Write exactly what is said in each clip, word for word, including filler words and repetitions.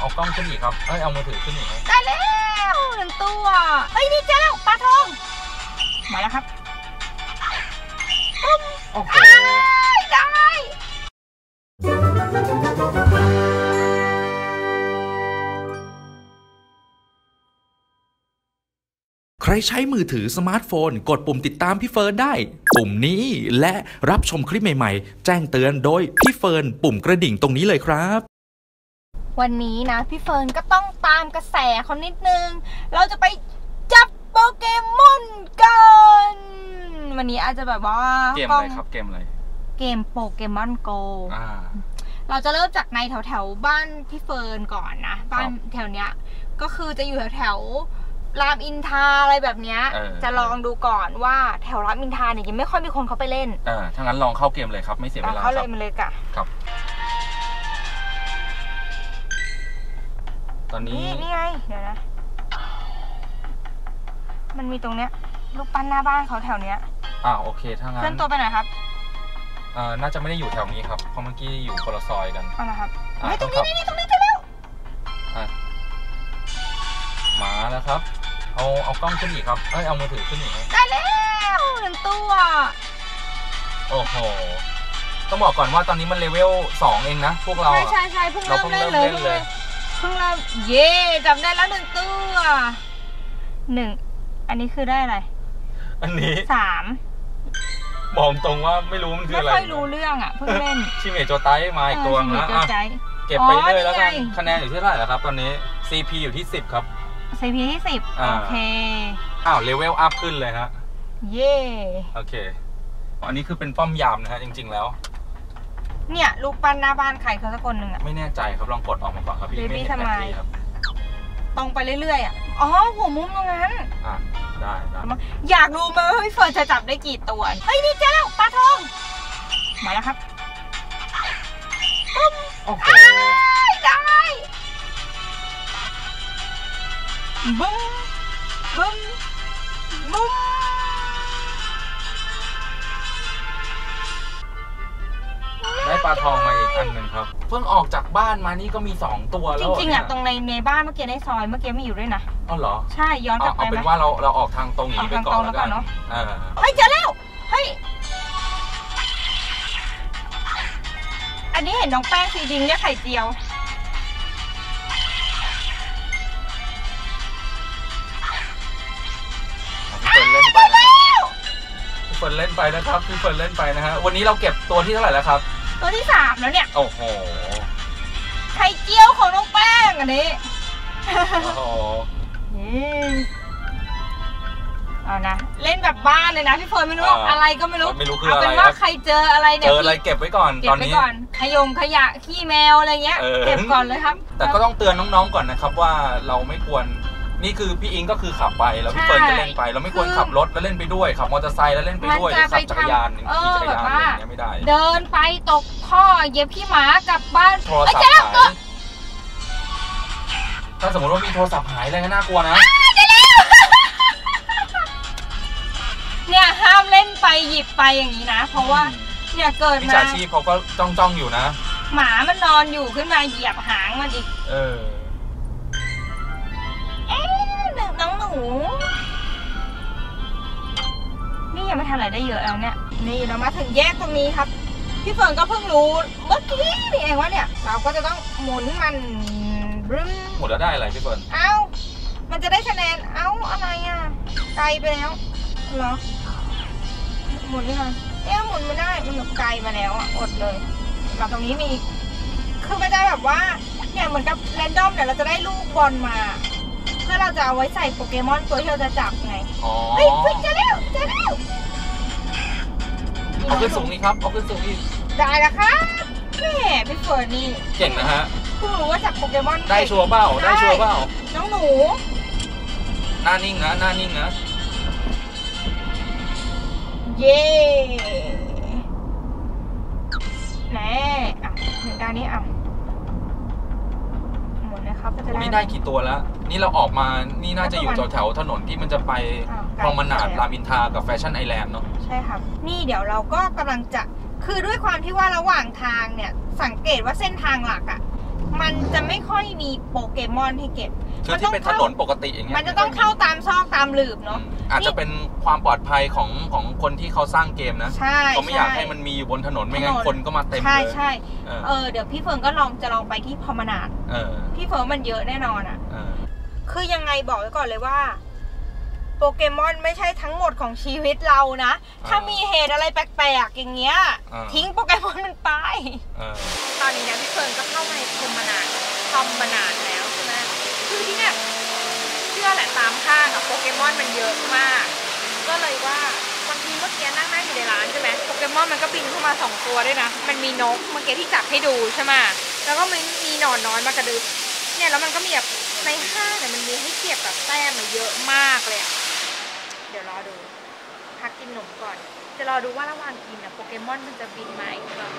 เอากล้องขึ้นอีกครับเอ้ยเอามือถือขึ้นอีกได้แล้วหนึ่งตัวเฮ้ยนี่เจอแล้วปลาทองมาแล้วครับโอ้โหได้ใครใช้มือถือสมาร์ทโฟนกดปุ่มติดตามพี่เฟิร์นได้ปุ่มนี้และรับชมคลิปใหม่ๆแจ้งเตือนโดยพี่เฟิร์นปุ่มกระดิ่งตรงนี้เลยครับวันนี้นะพี่เฟิร์นก็ต้องตามกระแสเขานิดนึงเราจะไปจับโปเกมอนกันวันนี้อาจจะแบบว่าเกมอะไรครับเกมอะไรเกมโปเกมอนโกเราจะเริ่มจากในแถวแถวบ้านพี่เฟิร์นก่อนนะบ้านแถวเนี้ยก็คือจะอยู่แถวแถวรามอินทราอะไรแบบเนี้ยจะลองดูก่อนว่าแถวรามอินทราเนี่ยยังไม่ค่อยมีคนเขาไปเล่นอ่าถ้างั้นลองเข้าเกมเลยครับไม่เสียเวลาเข้าเลยมาเลยกะครับตอนนี้นี่ไงเดี๋ยวนะมันมีตรงเนี้ยลูกปั้นหน้าบ้านเขาแถวเนี้ยอ่าโอเคถ้างั้นเคลื่อนตัวไปหน่อยครับอ่าน่าจะไม่ได้อยู่แถวนี้ครับเพราะเมื่อกี้อยู่คนละซอยกันเอาละครับไม่ตรงนี้นี่ตรงนี้เจอแล้วมาแล้วครับเอาเอากล้องขึ้นอีกครับเอ้ยเอามือถือขึ้นอีกได้แล้วหนึ่งตัวโอ้โหต้องบอกก่อนว่าตอนนี้มันเลเวลสองเองนะพวกเราใช่ใช่ใช่เพิ่งเริ่มเล่นเลยเพิ่งเริ่มเย่จับได้แล้วหนึ่งตัวหนึ่งอันนี้คือได้อะไรอันนี้สามมองตรงว่าไม่รู้มันคืออะไรไม่ค่อยรู้เรื่องอ่ะเพิ่งเล่นชิเมโจไตมาอีกตัวนะเก็บไปเลยแล้วกันคะแนนอยู่ที่เท่าไหร่แล้วครับตอนนี้ ซี พี อยู่ที่สิบครับซี พี ที่สิบโอเคอ้าวเลเวลอัพขึ้นเลยฮะเย่โอเคอันนี้คือเป็นป้อมยามนะฮะจริงๆแล้วเนี่ยลูกปั้นหน้าบ้านใครเขาสักคนหนึ่งอ่ะไม่แน่ใจครับลองกดออกมาก่อนครับพี่ไม่เห็นแผนที่ครับตรงไปเรื่อยๆอ่ะอ๋อหัวมุมตรงนั้นอ่ะได้ได้อยากรู้ไหมว่าพี่เฟิร์นจะจับได้กี่ตัวเฮ้ยนี่เจอแล้วปลาทองมาแล้วครับโอ้โหได้บึ้มบึ้มบึ้มได้ปลาทองมาอีกอันหนึ่งครับเพิ่งออกจากบ้านมานี่ก็มีสองตัวแล้วจริงๆอ่ะตรงในในบ้านเมื่อกี้ในซอยเมื่อกี้ไม่อยู่ด้วยนะอ๋อเหรอใช่ย้อนกลับไปเอาเป็นว่าเราเราออกทางตรงนี้ไปก่อนแล้วกันเนาะเฮ้ยเจอแล้วเฮ้ยอันนี้เห็นน้องแป้งซีดิงเนี่ยไข่เจียวพี่เฟิร์นเล่นไปนะพี่เฟิร์นเล่นไปนะครับพี่เฟิร์นเล่นไปนะฮะวันนี้เราเก็บตัวที่เท่าไหร่แล้วครับตัวที่สามแล้วเนี่ยโอ้โหไข่เจียวของน้องแป้งอันนี้โอ้โหเอานะเล่นแบบบ้านเลยนะพี่เฟิร์นไม่รู้อะไรก็ไม่รู้ไม่รู้คืออะไรเอาเป็นว่าใครเจออะไรเนี่ยเจออะไรเก็บไว้ก่อนตอนนี้เก็บไว้ก่อนขยงขยะขี้แมวอะไรเงี้ยเก็บก่อนเลยครับแต่ก็ต้องเตือนน้องๆก่อนนะครับว่าเราไม่ควรนี่คือพี่อิงก็คือขับไปแล้วพี่เฟิร์นก็เล่นไปเราไม่ควรขับรถแล้วเล่นไปด้วยขับมอเตอร์ไซค์แล้วเล่นไปด้วยขับจักรยานขี่จักรยานอะไรอย่างเงี้ยไม่ได้เดินไปตกท่อเหยียบขี้หมากลับบ้านโทรศัพท์หายถ้าสมมติว่ามีโทรศัพท์หายอะไรก็น่ากลัวนะเนี่ยห้ามเล่นไปหยิบไปอย่างนี้นะเพราะว่าเนี่ยเกิดมาวิชาชีพเขาก็จ้องจ้องอยู่นะหมามันนอนอยู่ขึ้นมาเหยียบหางมันอีกเออเอ๊ะหนึ่งน้องหนูนี่ยังไม่ทันอะไรได้เยอะแล้วเนี่ยนี่เรามาถึงแยกตรงนี้ครับพี่เฟิร์นก็เพิ่งรู้เมื่อกี้นี่เองว่าเนี่ยเราก็จะต้องหมุนมันรึ้มหมุนแล้วได้อะไรพี่เฟิร์นเอ้ามันจะได้คะแนนเอ้าอะไรอ่ะไกลไปแล้วเหรอหมุนนี่ค่ะเอ๊ะหมุนไม่ได้มันไกลมาแล้วอ่ะอดเลยเราตรงนี้มีคือไม่ได้แบบว่าเนี่ยเหมือนกับแรนดอมเนี่ยเราจะได้ลูกบอลมาเพื่อเราจะเอาไว้ใส่โปเกมอนตัวที่เราจะจับไงเฮ้ยเฮ้ยเจอแล้วเจอแล้วเอาขึ้นสูงนี่ครับเอาขึ้นสูงอีกได้แล้วครับแม่พี่เฟิร์นนี่เก่งนะฮะเพิ่งรู้ว่าจับโปเกมอนได้ชัวร์เปล่าได้ชัวร์เปล่าน้องหนูหน้านิ่งนะหน้านิ่งนะเย่แน่อ่ะหนึ่งด้านนี้อ่ะหมดนะครับก็จะได้นี่ได้กี่ตัวแล้วนี่เราออกมานี่น่าจะอยู่แถวถนนที่มันจะไปพรอมนาดรามอินทรากับแฟชั่นไอแลนด์เนาะใช่ครับนี่เดี๋ยวเราก็กำลังจะคือด้วยความที่ว่าระหว่างทางเนี่ยสังเกตว่าเส้นทางหลักอ่ะมันจะไม่ค่อยมีโปเกมอนให้เก็บคือที่เป็นถนนปกติอย่างเงี้ยมันจะต้องเข้าตามซอกตามหลืบเนาะอาจจะเป็นความปลอดภัยของของคนที่เขาสร้างเกมนะเขาไม่อยากให้มันมีอยู่บนถนนไม่งั้นคนก็มาเต็มเลยใช่ใช่เออเดี๋ยวพี่เฟิร์นก็ลองจะลองไปที่พอมนาดพี่เฟิร์นมันเยอะแน่นอนอ่ะคือยังไงบอกไว้ก่อนเลยว่าโปเกมอนไม่ใช่ทั้งหมดของชีวิตเรานะถ้ามีเหตุอะไรแปลกๆอย่างเงี้ยทิ้งโปเกมอนมันไปตอนนี้นะพี่เฟิร์นก็เข้ามาในพอมนาดพอมนาดแล้วใช่ไหมคือที่เนี่ยเชื่อแหละตามห้างอะโปเกมอนมันเยอะมากก็เลยว่าบางทีเมื่อกี้นั่งนั่งอยู่ในร้านใช่ไหมโปเกมอนมันก็บินเข้ามาสองตัวด้วยนะมันมีนกเมื่อกี้ที่จับให้ดูใช่ไหมแล้วก็มันมีหนอนน้อยมากระดึ๊บเนี่ยแล้วมันก็มีแบบในห้างเนี่ยมันมีให้เก็บแบบแต้มมาเยอะมากเลยอะเดี๋ยวรอดูพักกินขนมก่อนจะรอดูว่าระหว่างกินเนี่ยโปเกมอนมันจะบินมาอีกหรือเปล่า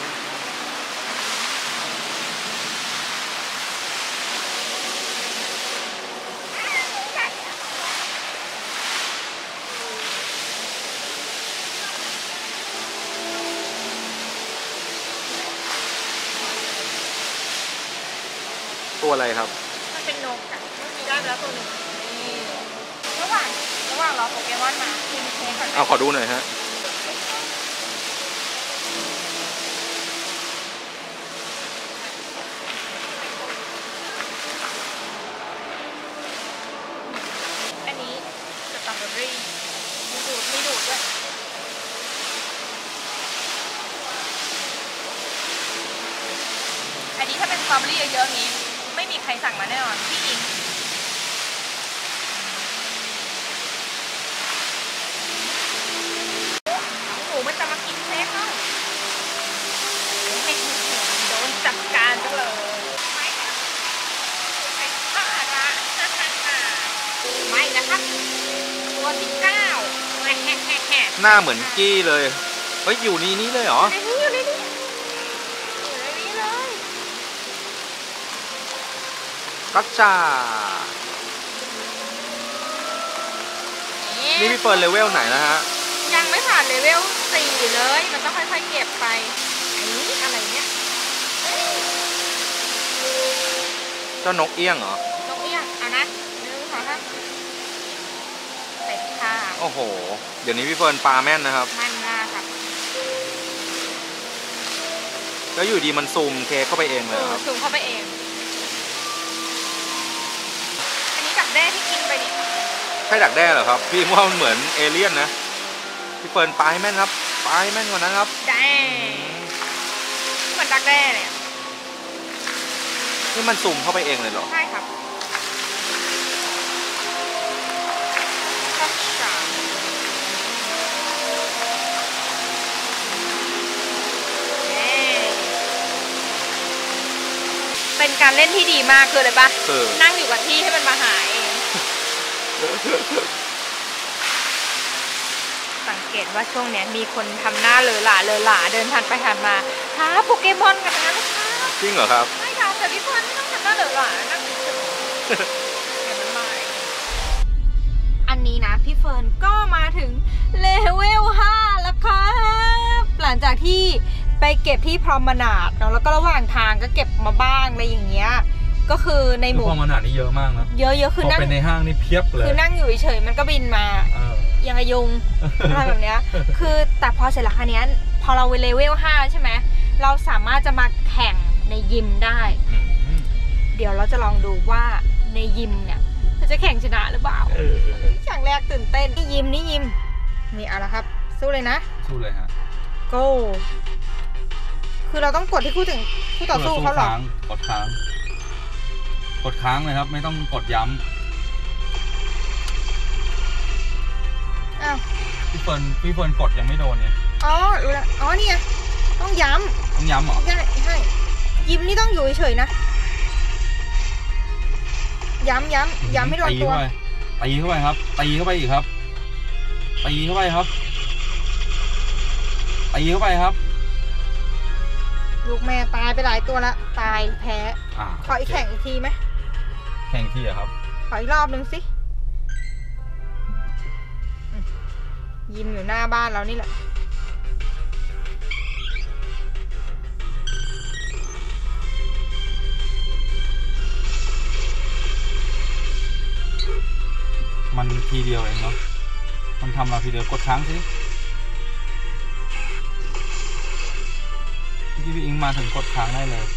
ตัวอะไรครับมันเป็นนกอะมันมีได้แล้วตัวหนึ่งนี่ระหว่างระหว่างรอโปเกมอนมากินเค้กก่อนเอาขอดูหน่อยฮะอันนี้สตรอเบอรี่มีดูดมีดูดด้วยอันนี้ถ้าเป็นสตรอเบอรี่เยอะๆนี้ไม่มีใครสั่งมาแน่นอนพี่อิงหมูมันจะมากินเค้กเนาะโดนจัดการไปเลยไม่ไม่ฆ่าละไม่นะครับตัวที่เก้าหน้าเหมือนกี้เลยเฮ้ยอยู่นี่นี่เลยเหรอในนี้อยู่ในนี้อยู่ในนี้เลยกัจจานี่พี่เฟิร์นเลเวลไหนนะฮะยังไม่ผ่านเลเวลสี่เลยมันต้องค่อยๆเก็บไปอันนี้อะไรเนี่ยเจ้านกเอี้ยงเหรอนกเอี้ยงเอานะหนึ่งสองสามเสร็จค่ะโอ้โหเดี๋ยวนี้พี่เฟิร์นปลาแม่นนะครับมันมากค่ะแล้วอยู่ดีมันซูมเคเข้าไปเองเลยครับซูมเข้าไปเองอันนี้ดักแด้ที่กินไปดิใช่ดักแด้เหรอครับพี่ว่ามันเหมือนเอเลี่ยนนะพี่เฟิร์นปลาให้แม่นครับปลาให้แม่นกว่านั้นครับแด้เหมือนดักแด้เลยนี่มันซูมเข้าไปเองเลยเหรอใช่ครับเป็นการเล่นที่ดีมากคืออะไรปะนั่งอยู่กับที่ให้มันมาหาเองสังเกตว่าช่วงนี้มีคนทำหน้าเลอหล่าเลอหล่าเดินผ่านไปผ่านมาหาโปเกมอนกันนะลูกค้าจริงเหรอครับไม่ค่ะแต่พี่เฟิร์นไม่ต้องทำหน้าเลอหล่านั่งเฉยๆเห็นมันมาอันนี้นะพี่เฟิร์นก็มาถึงเลเวลห้าแล้วครับหลังจากที่ไปเก็บที่พรอมนาดเนาะแล้วก็ระหว่างทางก็เก็บมาบ้างอะไรอย่างเงี้ยก็คือในหมู่พรอมนาดนี่เยอะมากนะเยอะๆคือนั่งเป็นในห้างนี่เพียบเลยคือนั่งอยู่เฉยๆมันก็บินมาอย่างยุงอะไรแบบเนี้ยคือแต่พอเสร็จแล้วคันนี้พอเราเลเวลห้าใช่ไหมเราสามารถจะมาแข่งในยิมได้เดี๋ยวเราจะลองดูว่าในยิมเนี่ยจะแข่งชนะหรือเปล่าอย่างแรกตื่นเต้นนี่ยิมนี่ยิมนี่เอาละครับสู้เลยนะสู้เลยฮะโก้คือเราต้องกดที่คู่ถึงคู่ต่อสู้เขาหรอกดค้างกดค้างเลยครับไม่ต้องกดย้ำอ้าวพี่เฟิร์นพี่เฟิร์นกดยังไม่โดนเนี่ยอ๋อรู้แล้วอ๋อนี่ไงต้องย้ำต้องย้ำเหรอใช่ใช่ยิมนี่ต้องอยู่เฉยๆนะย้ำย้ำย้ำให้โดนตัวตีเข้าไปครับตีเข้าไปอีกครับตีเข้าไปครับตีเข้าไปครับลูกแม่ตายไปหลายตัวละตายแพ้ขออีกแข่งอีกทีไหมแข่งทีอะครับขออีกรอบนึงสิยิมอยู่หน้าบ้านเรานี่แหละมันทีเดียวเองเนาะมันทำเราทีเดียวกดค้างสิพี่พี่อิงมาถึงกดค้างได้เลย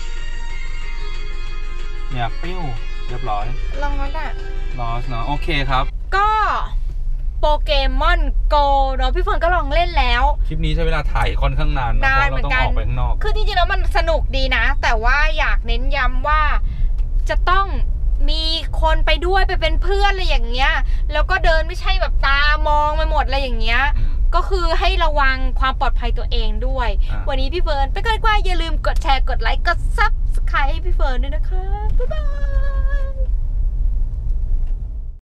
เนี่ยปิ้วเรียบร้อยลองแล้วอ่ะรอสเนาะโอเคครับก็โปเกมอนโกเนาะพี่เฟิร์นก็ลองเล่นแล้วคลิปนี้ใช้เวลาถ่ายค่อนข้างนานนะเพราะเราต้องออกไปข้างนอกคือจริงๆแล้วมันสนุกดีนะแต่ว่าอยากเน้นย้ำว่าจะต้องมีคนไปด้วยไปเป็นเพื่อนอะไรอย่างเงี้ยแล้วก็เดินไม่ใช่แบบตามองไปหมดอะไรอย่างเงี้ยก็คือให้ระวังความปลอดภัยตัวเองด้วยวันนี้พี่เฟิร์นไปก็อย่าลืมกดแชร์กดไลค์กดซับสไครบ์ให้พี่เฟิร์นด้วยนะคะบ๊ายบาย